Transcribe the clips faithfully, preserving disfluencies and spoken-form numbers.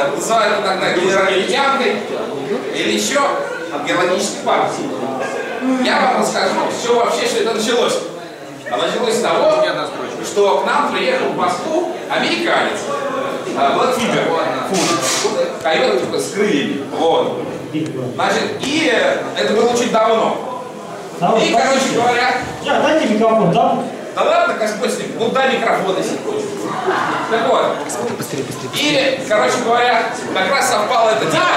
называют иногда гидрогенной или еще геологической партией. Я вам расскажу, все вообще, что это началось. А началось с того, что к нам приехал в Москву американец. Блэкфигер. Койот типа с крыльями. Вот. Значит, и это было очень давно. И, короче говоря... Я, дайте микрофон, да? Да ладно, Господь с ним, ну дай микрофон, если хочешь. Так вот. Быстрее, быстрее, быстрее. И, короче говоря, как раз совпало это дело.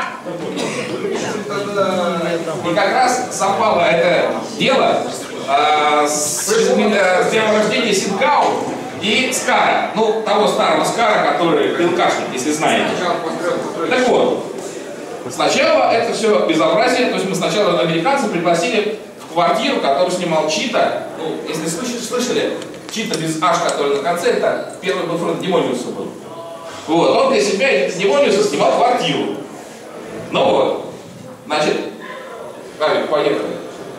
И как раз совпало это дело э, с, э, с днем рождения Синкау и Скара. Ну, того старого Скара, который ПЛКшник, если знаете. Так вот, сначала это все безобразие, то есть мы сначала американцев пригласили в квартиру, которую снимал Чита. Ну, если слышали, слышали, Чита без Аш, который на конце, это первый бойфренд Демониуса был. Вот, он для себя и для Демониуса снимал квартиру. Ну вот, значит, Гарик, поехали.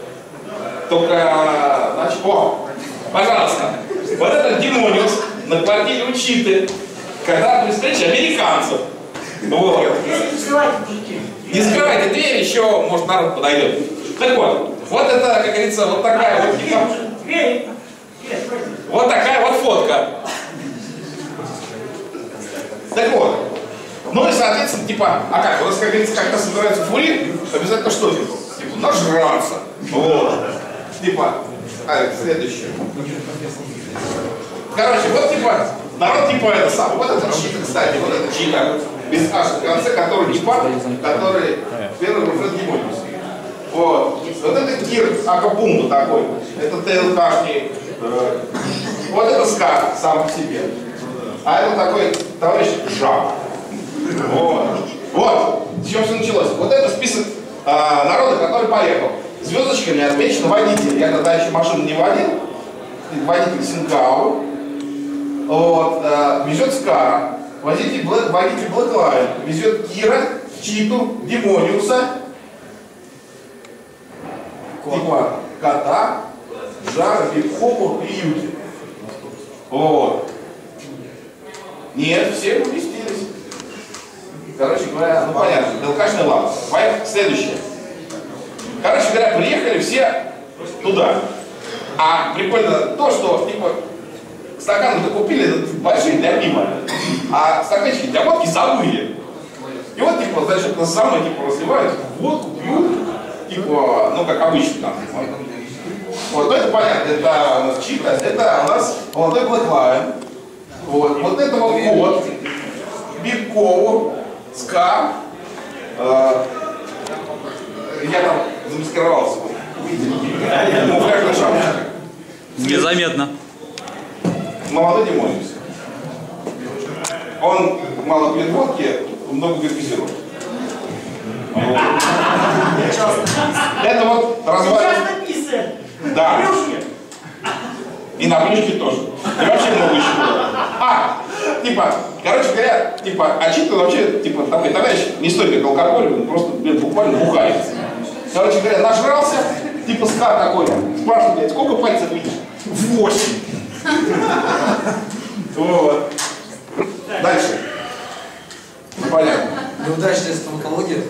Только, значит, о, пожалуйста, вот этот Демониус на квартире у Читы, когда при встрече американцев. Вот. Не закрывайте дверь, еще, может, народ подойдет. Так вот, вот это, как говорится, вот такая вот типа, вот такая вот фотка. Так вот. Ну и, соответственно, типа, а как? У нас, как говорится, когда собираются фури, обязательно что типа? Типа, нажраться. Вот. Типа, а, следующее. Короче, вот типа, народ типа это самое. Вот это Чита, кстати, вот это Чита. Без Аш в конце, который типа, который первый бойфренд Демониус. Вот. Вот это Кир Акапунду такой. Это ТЛКшник. Вот это Скар сам по себе. А это такой товарищ Жаба. Вот. Вот. С чего все началось? Вот это список а, народа, который поехал. Звездочками отмечен водитель. Я тогда еще машину не водил. Водитель Синкау. Вот. А, везет Скара. Водитель Блэк, водитель Блэклайн. Везет Кира, Читу, Демониуса. Типа кота, Жара, Биг-Попу и Юти. Вот. Нет, все уместились. Короче говоря, ну понятно, ДЛКшный лав. Поехали, следующее. Короче говоря, приехали все туда. А прикольно то, что типа стаканы-то купили большие для пива, а стаканчики для водки забыли. И вот типа, значит, на самое типа разливают водку, пьют, типа, ну как обычно там. Вот, ну это понятно, это у нас Чита, это у нас молодой Блэклайн. Вот, вот это вот кот, Биг-Кову, Скар. Э, я там замаскировался. Муфляжная шапочка. Незаметно. Молодой Демониус. Он мало пьет водки, много пьет газировки. Вот. Это вот развалин. Да. И на плюшке тоже. И вообще много еще было. А, типа, короче говоря, типа, а Чита вообще, типа, такой товарищ не стоит как алкоголь, он просто, блин, буквально бухает. Короче говоря, нажрался, типа, Скар такой, спрашивает, блядь, сколько пальцев видишь? Восемь. Вот. Дальше. Ну, понятно. Неудачная стоматология.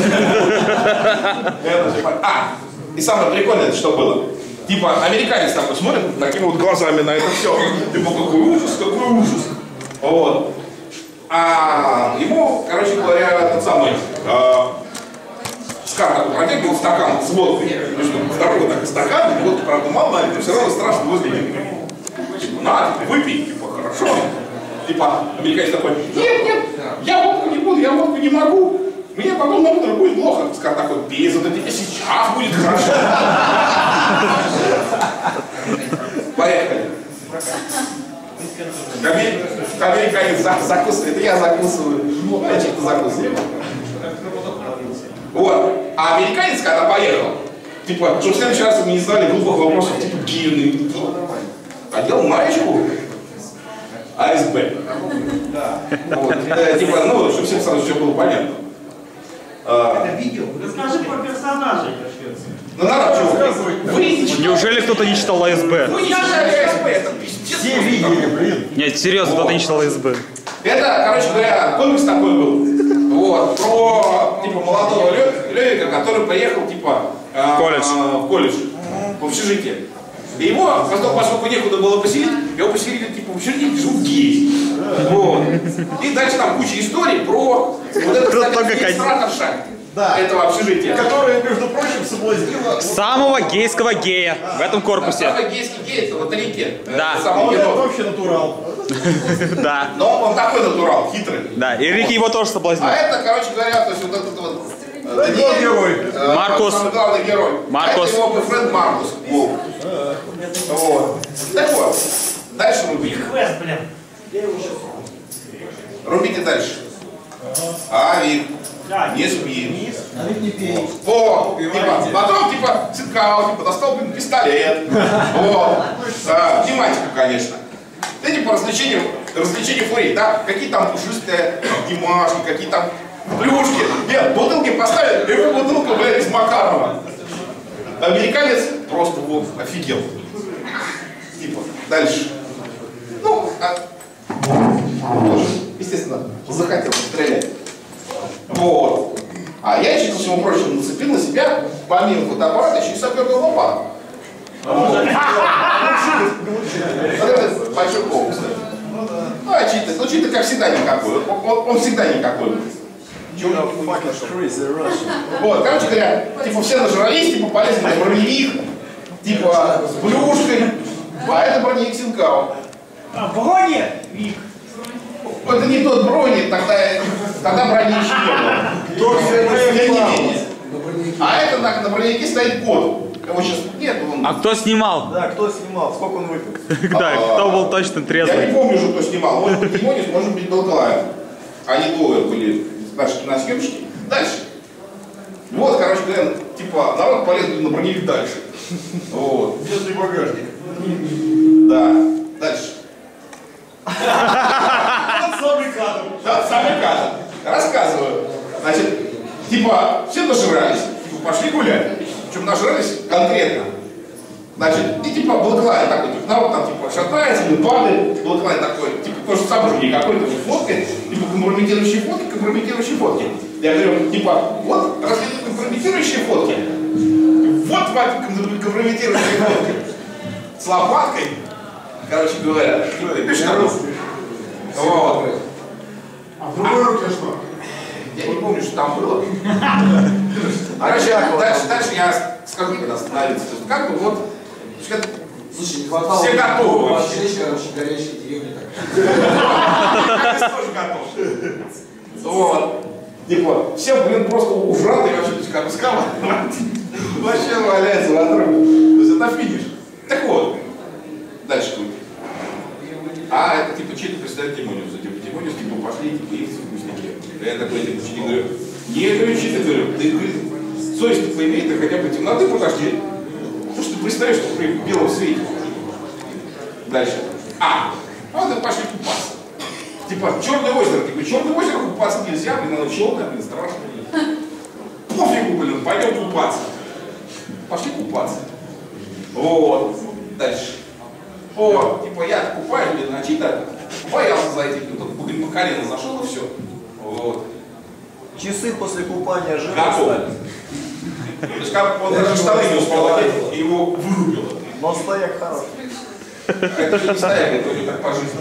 А, и самое прикольное, это что было? Типа, американец такой смотрит такими вот глазами на это все. Типа, какой ужас, какой ужас. Вот. А ему, короче говоря, тот самый а, Скар такой протягивал стакан с водкой. Здоровый такой стакан, водки, правда, мало, но все равно страшно возле него. Типа, на, типа, выпей, типа, хорошо. Типа, американец такой, нет, нет, я водку не буду, я водку не могу. Мне потом на утро будет плохо. Скар такой, пей, зато тебе сейчас будет хорошо. Поехали. Американец закусывает, это я закусываю. Я что-то закусываю. Вот. А американец, когда поехал, типа, что в следующий раз мы не знали глупых вопросов, типа, гирны. Одел маечку. АСБ. Вот. Э, типа, ну, чтобы всем сразу все было понятно. Это видео. Расскажи про персонажей. Ну надо что? Вы Неужели кто-то не читал АСБ? Вы не читали АСБ, это пиздец. Все видели, блин. Нет, серьезно, кто-то не читал АСБ. Это, короче говоря, комикс такой был. Вот, про, типа, молодого Левика, который приехал, типа, э, колледж. Э, в колледж, в общежитие. И его, поскольку, поскольку некуда было поселить, его поселили, типа, в общежитии, где живут геи. Вот. И дальше там куча историй про вот это, кстати, администраторша да. этого общежития. Которая, между прочим, соблазнила... Самого гейского гея в этом корпусе. Да, самый гейский гей, это вот Рики. Да. Самый Он герой. вообще натурал. Да. Но он такой натурал, хитрый. Да, и Рики его тоже соблазнил. А это, короче говоря, то есть вот этот вот... Да, главный герой. Э, Маркус. Самый главный герой. Маркус. А это его бойфренд Маркус. Вот. Вот. Так вот, дальше рубите. Квест, блин. Рубите дальше. Авик. Да. Не спи. Авик не пей. О, типа, потом, типа, Цинкао, типа, достал, блин, пистолет. Вот. Да, тематика, конечно. Это типа развлечения, развлечения фурей, да? Какие там пушистые димашки, какие там плюшки. Нет, бутылки поставили, и его бутылка, блядь, из Макарова. Американец просто вот офигел. Типа, дальше. Ну, а... тоже, естественно, захотел стрелять. Вот. А я еще, ко всему прочему, нацепил на себя, помимо фотоаппарата, еще и саперную лопату. Вот. Вот это большой комп, кстати. Ну, а чита, ну чита, как всегда, никакой. Он, он, он всегда никакой. Вот, короче говоря, типа все нажрались, типа полезли на броневик, типа с плюшкой, а это броневик Цинкао. А, брони, Вик. Это не тот броник, тогда, тогда брони еще не было. Тем не менее. А это на, на броневике стоит код. Его сейчас нет. Он... А кто снимал? Да, кто снимал? Сколько он выпил? Да, кто был точно Я не трезвый? помню уже, кто снимал. Может быть, Димонис, может быть, Долклаев. Они двое были наши киносъемщики. Дальше. Вот, короче говоря, типа, народ полез на броневик дальше. Вот. Детский багажник. Да. Дальше. Самый кадр. Да, самый кадр. Рассказываю. Значит, типа, все нажрались, типа, пошли гулять. Причем нажрались конкретно. Значит, и типа Блэклайн такой, типа, народ там типа шатается, падает, Блэклайн такой, типа, то же самое же не какой-то фоткой, типа компрометирующие фотки, компрометирующие фотки. Я говорю, типа, вот, раз это компрометирующие фотки, вот вам компрометирующие фотки. С лопаткой, короче говоря, ты пишешь на руку. Вот. А в другой руке что? Я не помню, что там было. Короче, дальше, дальше я скажу, когда остановиться. То есть, как бы вот, Слушай, не хватало. все готовы вообще. Вообще, короче, горячей деревни так. Я тоже готов. Вот. Типа, все, блин, просто ужратые вообще, то есть, как бы скала. Вообще валяется вокруг. То есть, это финиш. Так вот. Дальше будет. А это типа чей-то представляет Димониуса. Типа Димониус, типа, пошли, типа, есть вкусники. Я такой, типа, ученик говорю, не, говорю, чей-то, говорю, ты, говорит, совесть поимей, ты хотя бы темноты подожди. Потому что ты представляешь, что при белом свете. Дальше. А, а вот пошли купаться. Типа, Черное озеро, типа, Черное озеро купаться нельзя, блин, оно черное, блин, страшно. Пофигу, блин, пойдем купаться. Пошли купаться. Вот. Дальше. О, типа, я купаюсь, блин, а чьи-то боялся зайти, тут, блин, по колено зашел и все. Вот. Часы после купания жира Готов. стали. То есть, как он даже штаны не успел одеть, и его вырубило. Но стояк хороший. Это же не стояк, это уже так по жизни.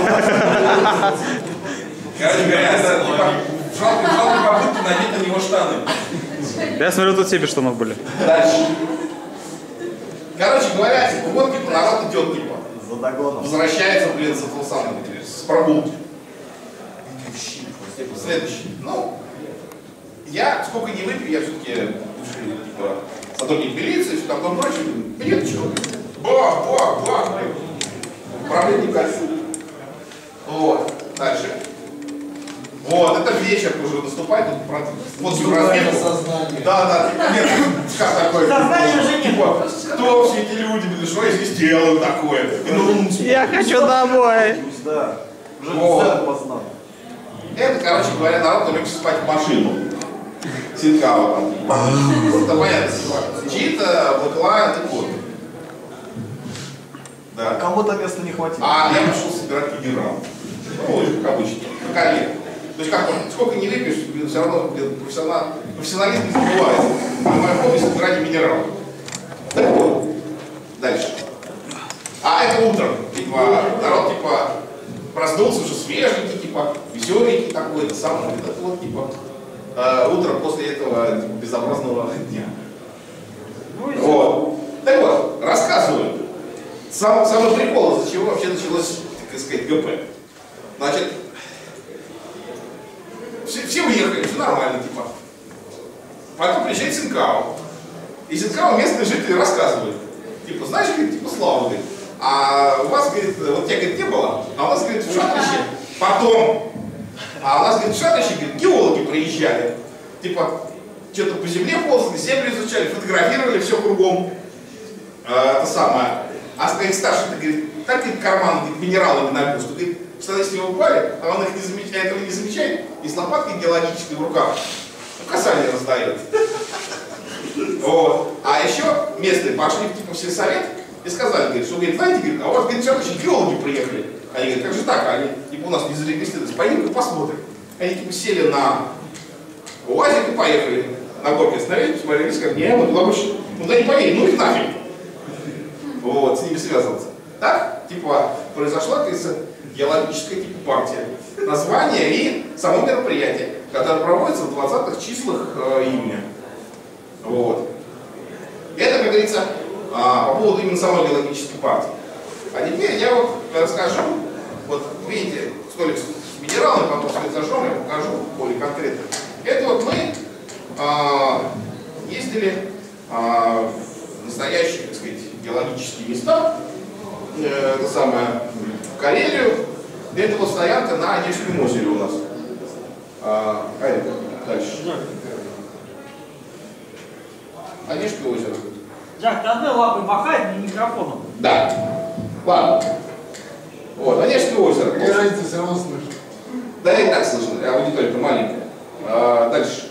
Короче говоря, типа, жалко, жалко попытки надеть на него штаны. Да я смотрю, тут себе штанов были. Дальше. Короче говоря, типа, вот типа народ идет, типа. За догоном. Возвращается, блин, с этого самого, с прогулки. Типа, следующий. Ну, я сколько не выпью, я все-таки типа, сотрудник милиции, все такое прочее. Нет, что? Бах, бах, бах. Проблем не кажется. Вот. Дальше. Вот, это вечер уже наступает, тут про вот всю разбивку. Да, да, нет, как такое? Сознание уже нет. Типа, кто все эти люди, блин, что я здесь делаю такое? Я хочу домой. Да. Уже Вот. цену познал. Это, короче говоря, народ улегся спать в машину. Цинкао там. Это понятно. Чьи-то, Блэклайн и кот. А Да. кому-то места не хватило. А я пошел собирать генерал. Ну, как обычно, на карьер. То есть как сколько не выпьешь, все равно профессионал, профессионализм не забывается. А моя хобби — собирание минералов. Так вот, дальше. А это утром, типа, народ, типа, проснулся уже свеженький, типа, веселенький такой, это самое, это вот, типа, э, утром после этого типа, безобразного дня. Вот. Так вот, рассказываю. Сам, самый прикол, из-за чего вообще началось, так сказать, ГП. Значит, все, все уехали, все нормально, типа. Потом приезжает Синкао. И Синкао местные жители рассказывают. Типа, знаешь, говорит, типа, Слава, говорит, а у вас, говорит, вот тебя, говорит, не было, а у нас, говорит, в Шатрище потом, а у нас, говорит, в Шатрище, говорит, геологи приезжали. Типа, что-то по земле ползали, землю изучали, фотографировали все кругом. А, это самое. А стоит старший, говорит, так, говорит, карман, говорит, минералами набил, что, говорит, что если его упали, а он их не замечает, этого не замечает, и с лопаткой геологической в руках касание раздает. Вот. А еще местные пошли типа в сельсовет и сказали, говорит, что, говорит, знаете, говорит, а у вас, говорит, сейчас очень геологи приехали. Они говорят, как же так? Они типа у нас не зарегистрировались, пойдем-ка посмотрим. Они типа сели на УАЗик и поехали. На горке остановились, посмотрели, и сказали, не, мы туда больше, мы туда не поедем, ну их нафиг. Вот, с ними связываться. Так, типа, произошла, кажется, геологическая типа партия. Название и само мероприятие, которое проводится в двадцатых числах э, июня. Вот. Это, как говорится, а, по поводу именно самой геологической партии. А теперь я вот расскажу, вот видите, столик с минералами, потом свет зажжем, я покажу более конкретно. Это вот мы а, ездили а, в настоящие, так сказать, геологические места, э, это самое, в Карелию. Это вот стоянка на Онежском озере у нас. А, а это дальше. Онежское озеро. Жак, ты одной лапой махает не микрофоном. Да. Ладно. Вот, Онежское озеро. Мне разница все равно слышно. Да и так слышно, аудитория-то маленькая. А, дальше.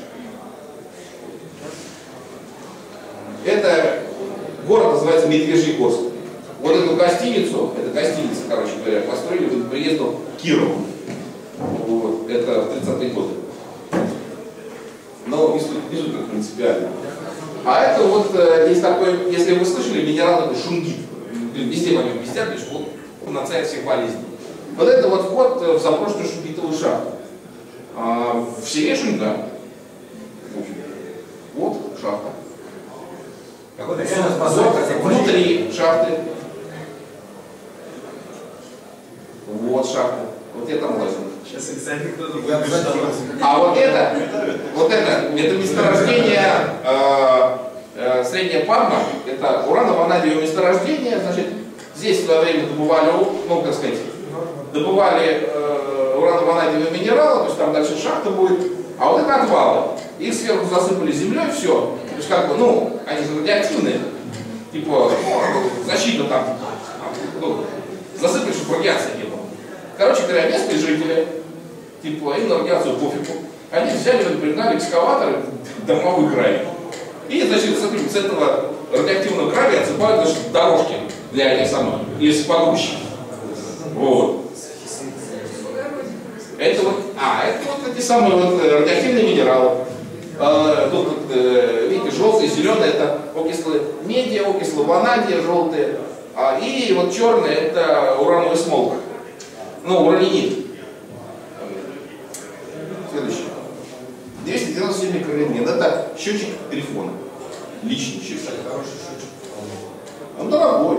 Это город называется Медвежьегорск. Вот эту гостиницу, это гостиница, короче говоря, построили к приезду Кирова. Вот, это в тридцатые годы. Но не суть, не суть как принципиально. А это вот, есть такой, если вы слышали, минерал такой шунгит. Везде по нем пиздят, лишь вот на цель всех болезней. Вот это вот вход в заброшенную шунгитовую шахту. А, в селе Шуньга. Вот шахта. Внутри шахты. Вот шахта. Вот я там лазил. Сейчас экзамен кто-то будет. А вот это, вот это, это месторождение э, э, Средняя Парма, это ураново-ванадиевое месторождение, значит, здесь в свое время добывали, ну, как сказать, добывали э, ураново-ванадиевые минералы, то есть там дальше шахта будет, а вот это отвалы. Их сверху засыпали землей, все. То есть как бы, ну, они же радиоактивные, типа, ну, защита там, ну, засыпали, чтобы радиации не было. Короче говоря, местные жители, типа, им на радиацию пофигу. Они взяли, пригнали экскаваторы, домовой гравий. И, значит, с этого радиоактивного гравия отсыпают, значит, дорожки для этих самых лесопогрузчиков. Вот. Это вот, а, это вот эти самые вот радиоактивные минералы. А, тут, э, видите, желтые, зеленые, это окислы меди, окислы ванадия желтые. А, и вот черные, это урановый смолк. Ну, уранинит. Следующий. двести девяносто семь микрорентген. Это счетчик Грифона. Личный счетчик. Хороший счетчик. Он дорогой.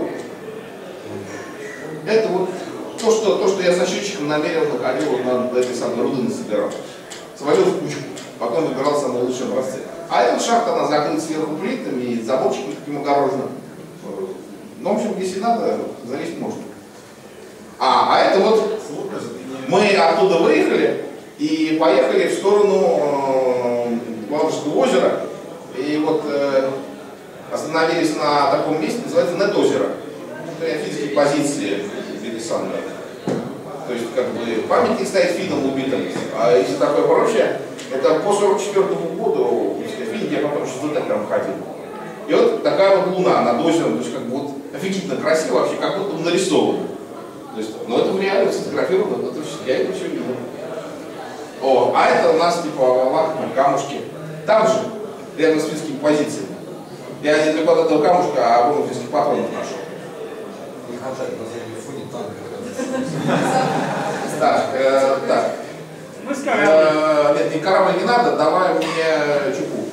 Это вот то, что, то, что я со счетчиком намерил, находил вот на этой самой руды насобирал. Свалил в кучку. Потом выбирал самые лучшие образцы. А эта шахта, она закрыта сверху плитами и заборчиком таким огороженным. Ну, в общем, если надо, залезть можно. А, а это вот мы оттуда выехали и поехали в сторону э, Ладожского озера. И вот э, остановились на таком месте, называется Нет-озеро. Это финские позиции или самые. То есть как бы памятник стоит финнам убитым. А если такое прочее, это по сорок четвёртому году в Финне, я потом еще туда прям ходил. И вот такая вот луна над озером, то есть как бы вот офигительно красиво, вообще как будто нарисовано. То есть, ну это реально сфотографировано, это все, я это все видел. О, а это у нас типа лакомые камушки. Там же, рядом с финскими позициями. Я не только от этого камушка, а обоих финских патронов нашел. Не хватает на заднем фоне танка. Так, э, так. Мы с кораблем. Э, нет, не корабль не надо, давай мне чупу.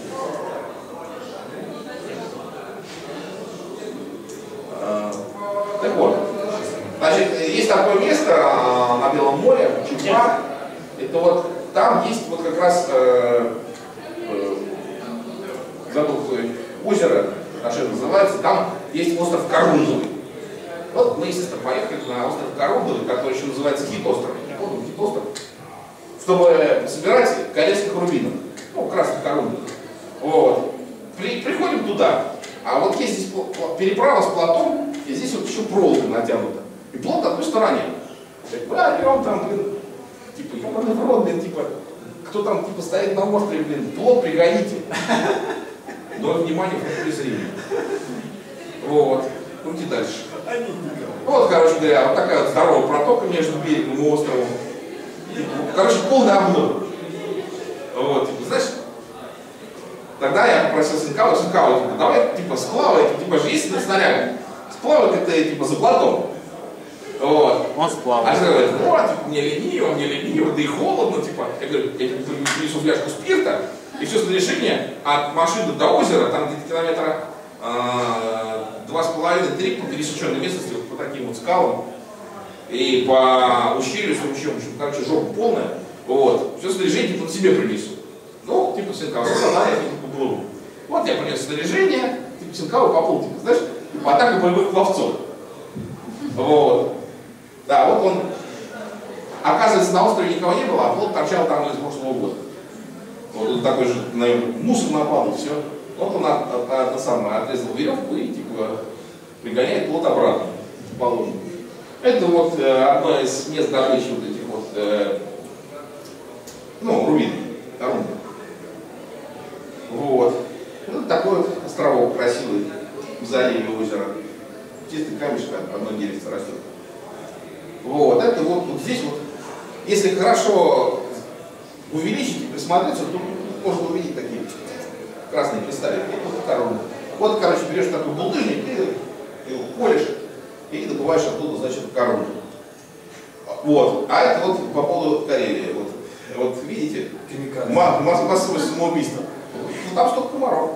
Э, так вот. Значит, есть такое место э, на Белом море, Чупа. Это вот, там есть вот как раз э, э, забыл, какое озеро, наше называется, там есть остров Корундовый. Вот мы, естественно, поехали на остров Корундовый, который еще называется Хит-остров. Вот Хит-остров. Чтобы собирать корейских рубинов. Ну, красных корундовых. Вот. При, приходим туда. А вот есть здесь переправа с плотом, и здесь вот еще проволока натянута. И плот на одной стороне. Да, берем там, блин, типа, ебаный в рот, блин, типа, кто там, типа, стоит на острове, блин, плот пригоните. Но внимание, в поле зрения. Вот. Крути дальше. Вот, короче говоря, вот такая вот здоровая протока между берегом и островом. Короче, полный обзор. Вот, типа, знаешь, тогда я попросил Синкава, Синкава, типа, давай, типа, сплавай, типа, же есть на снаряге, сплавай как-то, типа, за плотом. Вот. Он сплавал. А я говорю, вот, типа, мне лениво, мне лениво, да и холодно, типа. Я говорю, я тебе принесу фляжку спирта, и все снаряжение от машины до озера, там где-то километра два с половиной-три по пересеченной местности, вот по таким вот скалам. И по ущелью с ручьем, в общем, короче, жопа полная. Вот. Все снаряжение типа себе принесу. Ну, типа Синкава, да, я типа поплыву. Вот я принес снаряжение, типа Синкава поплыл, типа, знаешь, атака боевых пловцов. Вот. Да, вот он. Оказывается, на острове никого не было, а плот торчал там из прошлого года. Вот он такой же, наверное, мусор напал, и все. Вот он от, от, от, от, самое, отрезал веревку и типа пригоняет плот обратно в положение. Это вот э, одно из мест добычи вот этих вот, э, ну, рубин, рубин. Вот. Ну, такой вот островок красивый в заливе озера. Чистый камешек, одно деревце растет. Вот, это вот, вот здесь вот, если хорошо увеличить и присмотреться, то можно увидеть такие красные кристаллы. Вот, корону. Вот, короче, берешь такой булыжник, ты его колешь и добываешь оттуда, значит, корону. Вот. А это вот по поводу Карелии. Вот, вот видите, массовое самоубийство. Ну, там столько комаров.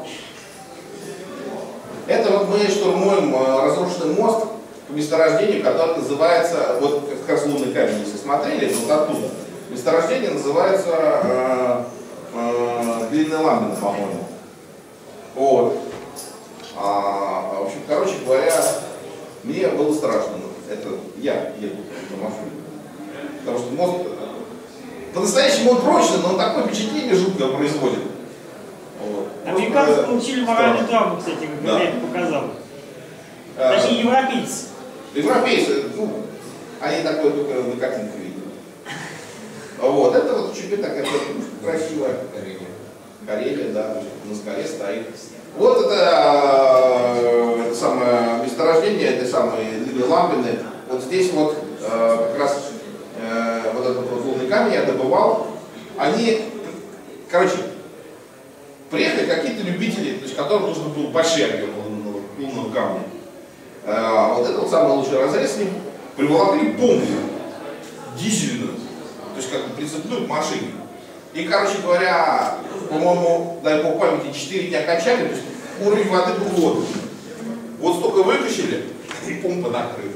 Это вот мы штурмуем разрушенный мост по месторождению, которое называется, вот как раз лунный камень, если смотрели, это вот оттуда. Месторождение называется э, э, Длинная Ламбина, по-моему. Вот. А, в общем, короче говоря, мне было страшно. Это я еду на машине. Потому что мост, по-настоящему он прочный, но он такое впечатление жуткое производит. Вот. Американцы получили моральную травму, кстати, как да. я это показал. А, Точнее, европейцы. Европейцы, ну, они такое только на картинках видят. Вот, это вот чуть-чуть такая красивая Карелия. Карелия, да, на скале стоит. Вот это, это самое месторождение этой самой Длинной Ламбины. Вот здесь вот э, как раз э, вот этот вот лунный камень я добывал. Они, короче, приехали какие-то любители, то есть которым нужно было большие объемы лунного камня. Э, вот это вот самый лучший разрез с ним. Приволокли помпу дизельную, то есть как бы прицепную к машине. И, короче говоря, по-моему, дай по памяти, четыре дня качали, то есть уровень воды был вот. Вот столько вытащили, и помпа накрыта.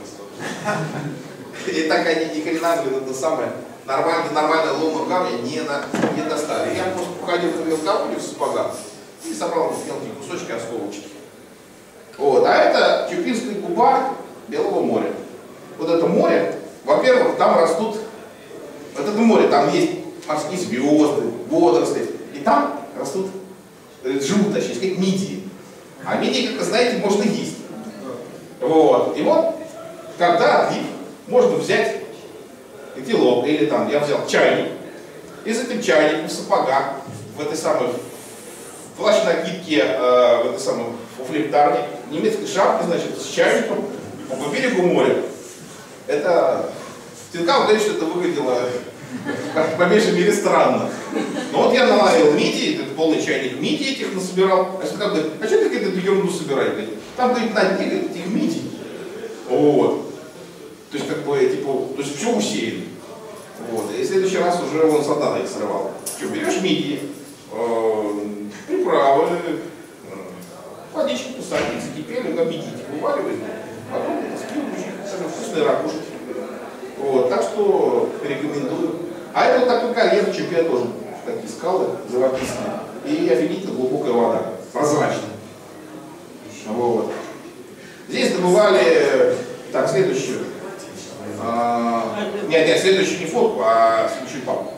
И так они ни хрена, блин, это самое, нормально, нормально лунного камня не, на, не достали. Я просто походил в мелководье в сапогах и собрал мелкие кусочки осколочки. Вот, а это Чупинская губа Белого моря. Вот это море, во-первых, там растут, вот это море, там есть морские звезды, водоросли, и там растут, живут, точнее, как мидии. А мидии, как вы знаете, можно есть. Вот. И вот, когда отлив, можно взять котелок, или там, я взял чайник, и с этим чайником в сапогах, в этой самой, в плащ-накидке, э, в этой самой флептарне, немецкой шапке, значит, с чайником по берегу моря. Это в Тинькофф, конечно, это выглядело по меньшей мере странно. Но вот я наладил мидии, это полный чайник мидий этих насобирал. А что как говорит, а что ты какую-то ерунду собираешь? Говорит, там, говорит, на дне, говорит, этих мидий. Вот. То есть, как бы, типа, то есть все усеяно. Вот. И в следующий раз уже он солдата их срывал. Что, берешь мидии, э, приправы, э, водички посадить, закипели, на мидии вываливаешь, потом скинул очень вкусные ракушки. Вот. Так что рекомендую. А это вот такой колесочек, я тоже такие скалы живописные. И офигительно глубокая вода, прозрачная. Вот. Здесь добывали, так, следующую. А, нет, нет, следующую не фотку, а следующую папку.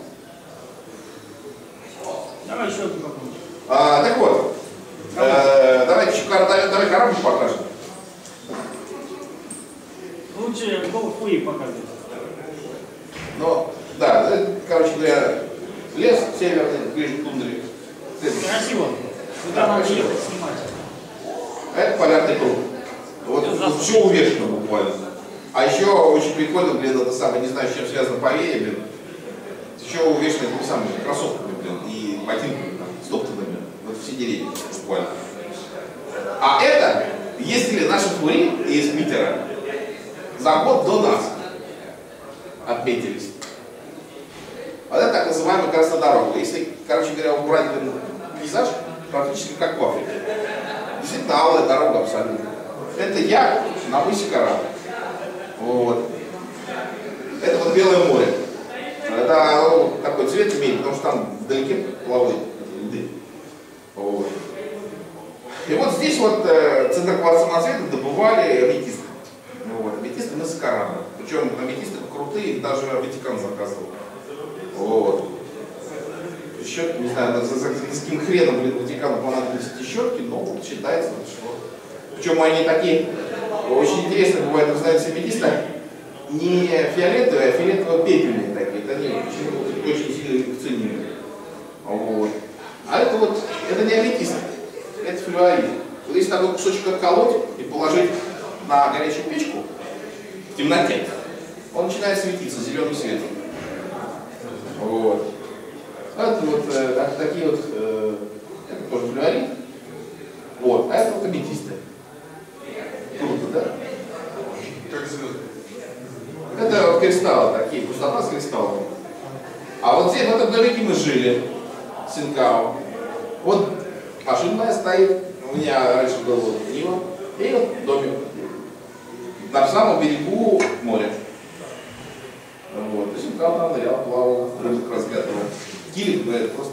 Давай еще одну попробуем. А, так вот, э, давайте еще давай, давай корабль покажем. Лучше голфуи показывать. Ну, да, это, короче говоря, лес северный, ближе к тундре. Красиво. Туда надо ехать снимать. А это полярный круг. Вот, вот все увешано буквально. А еще очень прикольно, блин, это самое, не знаю, с чем связано поверье, блин. Еще увешано этими самыми кроссовками, блин, и ботинками, там, стоптанными. Вот все деревья буквально. А это ездили наши фури из Питера за год до нас. Отметились. А это так называемая красная дорога. Если, короче говоря, убрать блин, пейзаж, практически как в Африке. Действительно, алая дорога абсолютно. Это я на мысе корабль. Вот. Это вот Белое море. Это оно такой цвет имеет, потому что там вдалеке плавают льды. Вот. И вот здесь вот э, центр кварца самоцвета добывали аметисты. Вот. Аметисты мыса корабль. Причем аметисты крутые, их даже Ватикан заказывал. Вот. Щетки, не знаю, за, за, за каким хреном, блин, Ватикану понадобились эти щетки, но вот считается, что... Причем они такие, очень интересные бывают, вы знаете, аметисты, не фиолетовые, а фиолетово-пепельные такие, это они почему-то очень сильно их ценили. Вот. А это вот, это не аметист, это флюорит. Вот если такой кусочек отколоть и положить на горячую печку в темноте, он начинает светиться зеленым светом. Вот. Это вот э, так, такие вот, э, это тоже флюорит. Вот, а это вот аметисты. Круто, да? Как звезды. Это вот кристаллы такие, пустота с кристаллами. А вот здесь, в этом домике мы жили, Синкао. Вот машина моя стоит, у меня раньше был вот Нива, и вот домик. На самом берегу моря. Вот, и Синкао там нырял, плавал, рыбок разглядывал. Килик, говорит, просто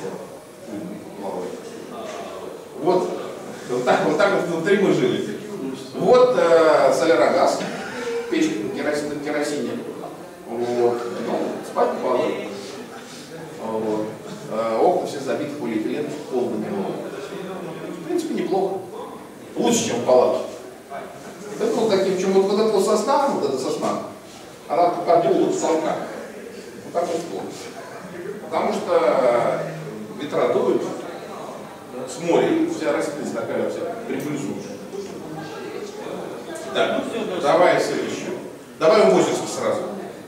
плавает. Вот, вот так, вот так вот внутри мы жили. Вот э, солярогаз, печка на керосине, на керосине. Вот. Ну, спать не положено. Вот. Э, окна все забиты полиэтиленом, полными. В принципе, неплохо. Лучше, чем в палатке. Это вот таким, причем вот, вот эта вот сосна, вот эта сосна, она как пол потолка. Вот так вот плохо. Потому что ветра дуют с моря, и вся растительность такая вся приплюсувшая. Так, давай следующую. Давай Умбозерский сразу.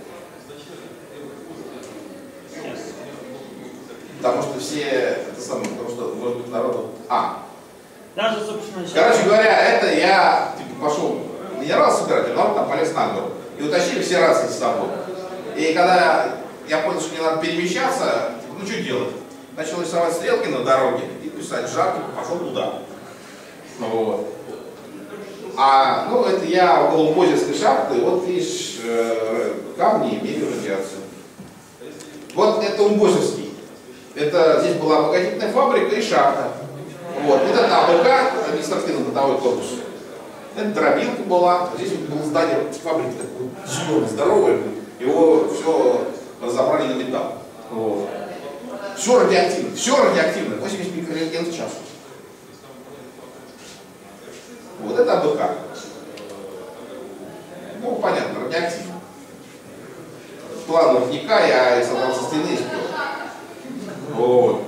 Потому что все, это самое, потому что, может быть, народу... А. Даже, собственно, сейчас... Короче говоря, это я, типа, пошел минерал собирать, а народ там полез на гору. И утащили все рации с собой. И когда я понял, что мне надо перемещаться, типа, ну что делать? Начал рисовать стрелки на дороге и писать жарко, пошел туда. Вот. А, ну, это я около Умбозерской шахты, вот видишь, э, камни имели радиацию. Вот это Умбозерский. Это здесь была обогатительная фабрика и шахта. Вот, вот это АБК, административно-бытовой корпус. Это дробилка была. Здесь вот было здание фабрики такое зеленое, здоровое. Его все разобрали на металл. Вот. Все радиоактивно, все радиоактивно, восемьдесят микрорентген в час. Вот это АБК. Ну, понятно, радиоактивно. План рудника я собрал со стены и спел. Вот.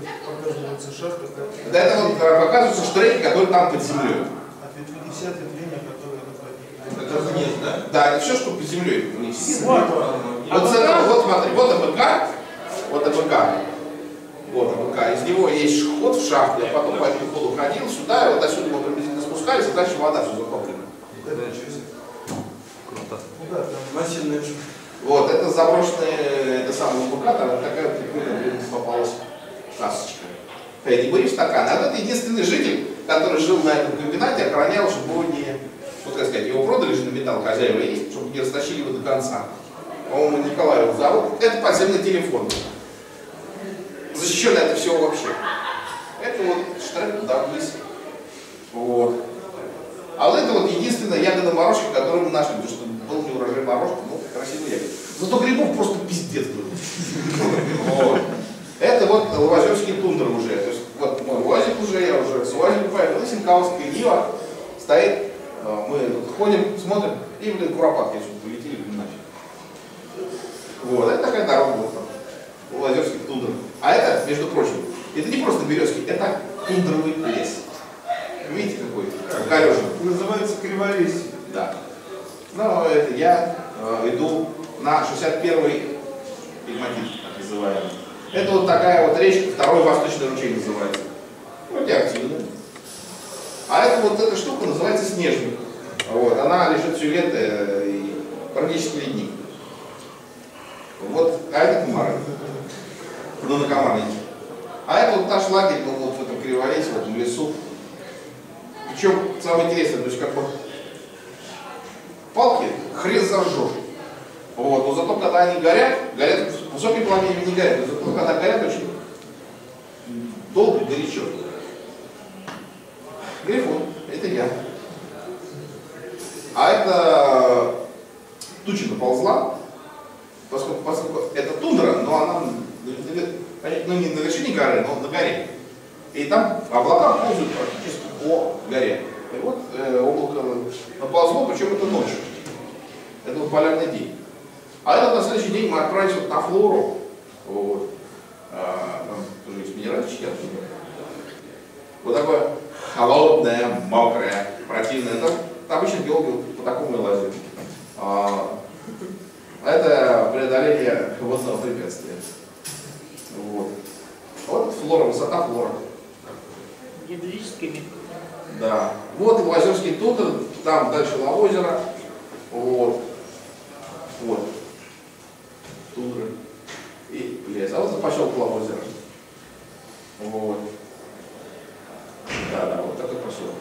Да, это вот показываются штреки, которые там под землей. А пятьдесят ветвления, которые Это вниз, да? Да, это все, что под землей у них сидит. Вот. Вот, с этого, вот смотри, вот АБК, вот АБК, вот АБК, из него есть ход в шахту, я потом по этому ходу ходил сюда, и вот отсюда мы приблизительно спускались, и дальше вода все затоплена. Это ничего себе. Круто. Ну да, там массивная же. Вот, это заброшенная, это самая АБК, там такая вот прикольная попалась касочка. Не будешь стакан, а это единственный житель, который жил на этом комбинате, охранял, чтобы его не, вот как сказать, его продали же на металл, хозяева есть, чтобы не растащили его до конца. По-моему, Николаев зовут. Это подземный телефон. Защищено это все вообще. Это вот штрек туда вниз. Вот. А вот это вот единственная ягода морожка, которую мы нашли, потому что был не урожай морожка, ну, красивый ягод. Зато грибов просто пиздец был. Вот. Это вот Лавазерский тундра уже. То есть вот мой УАЗик уже, я уже с УАЗиком поехал, и Синкауская Нива стоит. Мы тут ходим, смотрим, и, блин, куропатки отсюда полетели, блин, нафиг. Вот, это такая дорога вот там, Лазерский тундра. А это, между прочим, это не просто березки, это тундровый лес. Видите, какой? Корежный. Называется криворезие. Да. Ну, это я э, иду на шестьдесят первый пигматит, так называемый. Это вот такая вот речка, второй восточный ручей называется. Вроде активная. А это вот эта штука называется снежник. Вот, она лежит все лето и практически ледник. Вот, а это комары. Ну, на комарнике. А это вот наш лагерь был вот в этом Криворезье, в этом лесу. Причем самое интересное, то есть как бы палки хрен зажжешь. Вот, но зато когда они горят, горят, высокие пламени не горят, но зато когда горят очень долго и горячо. Грифон, это я. А это туча наползла, поскольку, поскольку это тундра, но она ну, не на вершине горы, но на горе. И там облака ползают практически по горе. И вот э, облако наползло, причем это ночью. Это вот полярный день. А это на следующий день мы отправились вот на Флору. Вот. А, там тоже есть минеральчики. Вот такое холодное, мокрое, противное. Это, обычно геологи по такому и лазят. А, это преодоление водного препятствия. Вот. Вот Флора, высота Флора. Геодрический метод. Да. Вот Лазерский тундра, там дальше Лавозеро. Вот. Вот. Тундра. И лес. А вот поселок Лавозеро. Вот. Да, да, вот такой поселок.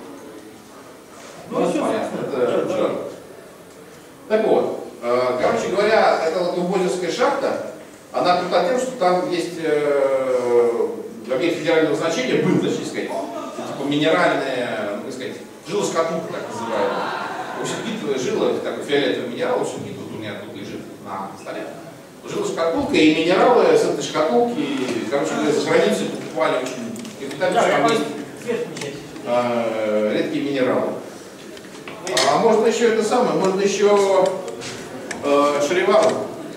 Ну, Ну, все, понятно, собственно. это Да, жар. Так вот, э, короче говоря, эта вот Лавозерская шахта, она крута тем, что там есть э, объект федерального значения, был, точнее сказать, типа минеральная, ну, как сказать, жилошкатулка, так называемая. Ушергитовая жила, это такой фиолетовый минерал, ушергит вот у меня тут лежит на столе. Жилошкатулка и минералы с этой шкатулки, короче говоря, сохранились буквально очень капитально, Да, там какой есть верхний часть. э, редкие минералы. А можно еще это самое, можно еще э, шаривару.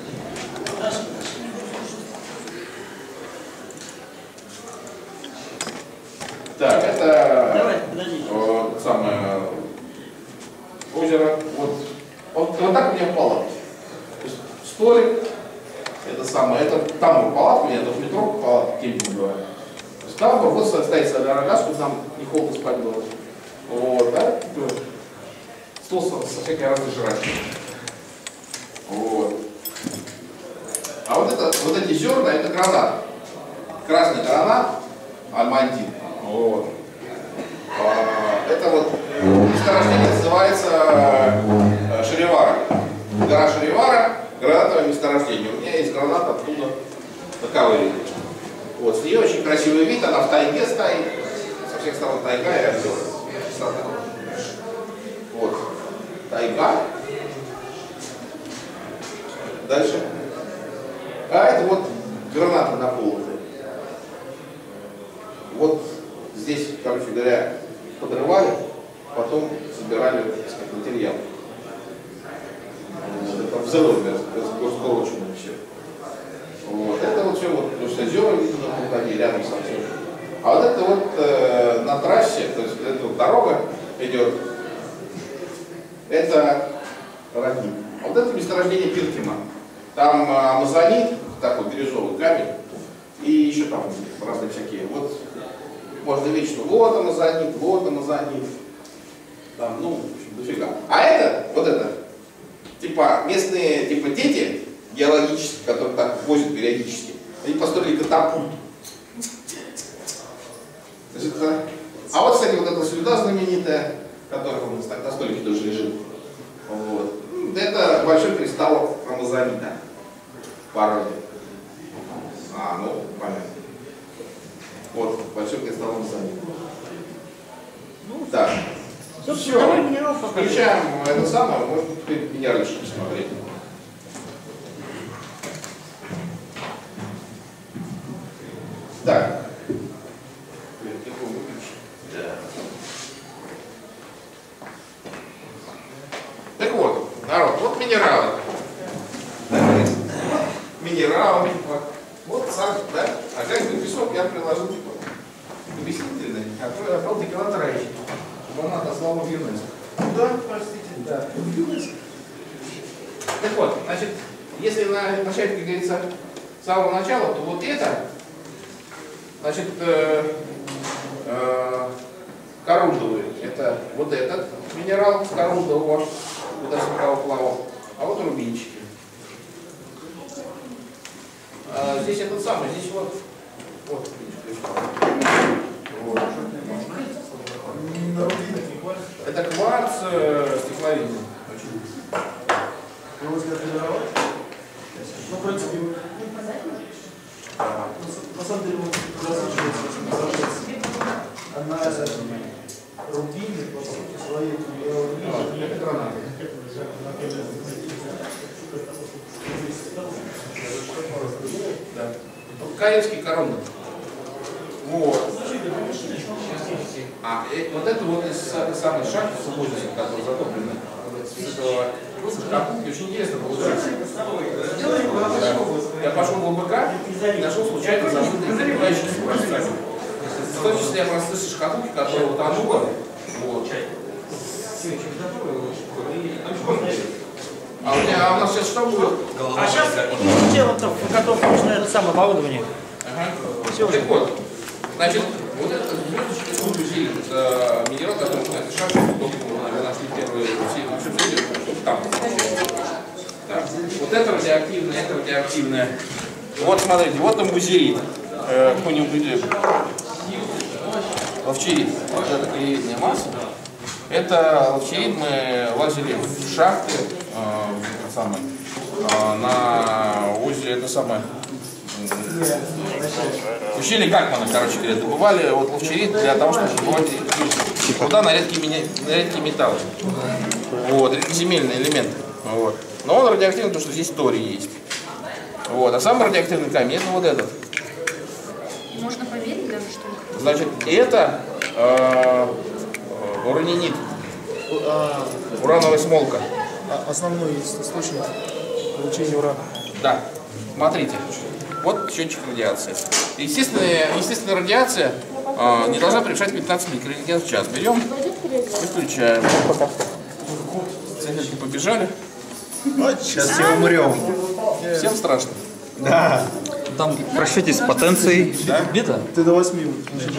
Так, это Давай, подожди. э, самое озеро. Вот, вот, вот так у меня палатка. То есть столик, это самое, это там палатка у меня, это в метро палатка кемпинговая. То есть там вот стоит дорога, чтобы нам не холодно спать было. Вот, да? Стол со, со всякой разной жрачкой. Вот. А вот, это, вот эти зерна, это гранат. Красный гранат, альмантин. Вот. А, это вот месторождение называется э, Шаривара. Гора Шаривара, гранатовое месторождение. У меня есть гранат оттуда таковые. Вот, с нее очень красивый вид, она в тайге стоит. Со всех сторон тайга и озера. Вот. Тайга. Дальше. А это вот гранаты наколотые. Вот здесь, короче говоря, подрывали, потом собирали, так сказать, материал. Вот, это взрывами, раскуроченное все. Вот. Это вот все, вот, потому что озера видно на Кулкане, рядом со всем. А вот это вот э, на трассе, то есть эта вот дорога идет, это родник. А вот это месторождение Пиркина. Там амазонит, такой бирюзовый камень, и еще там разные всякие. Вот можно видеть, что вот амазонит, вот амазонит. Там, ну, в общем, дофига. А это, вот это, типа местные типа дети геологические, которые так возят периодически, они построили катапульту. Значит, а вот, кстати, вот эта слюда знаменитая, которая у нас так на столике тоже лежит. Вот. Это большой кристалл амазонита в породе. А, ну, понятно. Вот, большой кристалл амазонита. Ну, так. Собственно, минерал покажи. Включаем это самое, можно теперь минеральщики смотреть. Так. Так вот, народ, вот минералы. Минералы, типа. Вот сам, да? А как бы песок я приложил, типа, объяснительный, который отдал Николай Тараевич, чтобы он отослал в ЮНЕСКО. Да, простите, да, в ЮНЕСКО. Так вот, значит, если начать, как говорится, с самого начала, то вот это, значит, э, э, корундовый, это вот этот минерал с корундового, водосекового плава, а вот рубинчики. А здесь этот самый, здесь вот, вот, вот. Это кварц э, стекловидный. На мой взгляд, минерал. Ну, в принципе, на самом деле, он различается. Она рубины, по сути, своей рубины. Это гранаты. Да. Вот Каевский коронный. Вот. А э, вот это вот из этой самой шахты субботницы, которая затоплена. С этого шкафуки очень интересно получается. Да. Я пошел в ЛБК и нашел случайно забытые закрывающиеся пространства. В том числе я прослышал шкатулки, которые утонула. Вот. А у, меня, а у нас сейчас что будет? А сейчас дело-то, готов нужно это самое оборудование. Ага. Все Так вот, значит, вот этот звездочный грузин, это минерал, который мы на этой шахте нашли первые все там. Да. Вот это радиоактивное, это радиоактивное. Вот смотрите, вот амбузерит. Э, Кто-нибудь ловчерит. Вот это каевидная масса. Это ловчерит, мы лазили в шахты э, это самое, э, на озере, это самое. Ущелье Гакмана, короче говоря, добывали вот ловчерит для того, чтобы добывать туда на редкие, на редкие металлы. Вот, редкоземельные элементы. Вот. Но он радиоактивный, потому что здесь торий есть. Вот. А самый радиоактивный камень это вот этот. Можно поверить даже, что ли? Значит, это э, уранинит. Урановая смолка. Основной источник получения урана. Да. Смотрите. Вот счетчик радиации. Естественная, естественная радиация э, не должна превышать пятнадцать микрорентген в час. Берем и включаем. Циферки побежали. Сейчас все умрем. Всем страшно. Да. Там просчетесь с потенцией. Где-то? Ты до восьми.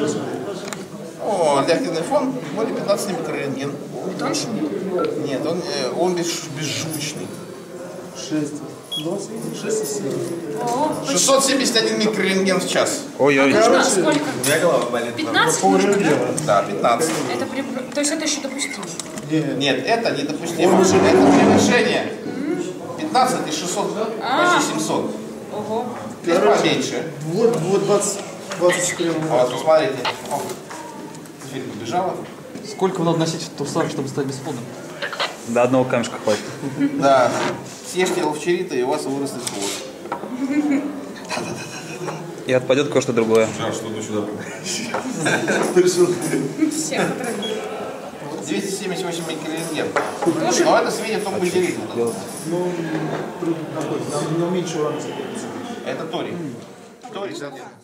О, радиоактивный фон более пятнадцати микрорентген. Это шумит. Нет, он, э, он без, безжучный. Шесть. Двадцать. Шесть и семь. О, шестьсот семьдесят один микрорентген в час. Ой-ой. точно, сколько? У меня голова болит. пятнадцать нужно, да? Да, пятнадцать. Это при... То есть это еще допустимо. Нет, это недопустимо. Это превышение. пятнадцать и шестьсот, почти семьсот. Ого. Здесь поменьше. Вот, вот двадцать, двадцать четыре. Вот, посмотрите. О, дверь побежала. Сколько надо носить в трусах, чтобы стать бесплодным? До одного камешка хватит. Да. Съешьте ловчерита, и у вас вырастет хвост. И отпадет кое-что другое. Всех отравили. двести семьдесят восемь микрорентген. Но это сведет о бузерите. Ну, при- находится, но меньше урана. Это торий. Торий, соответственно.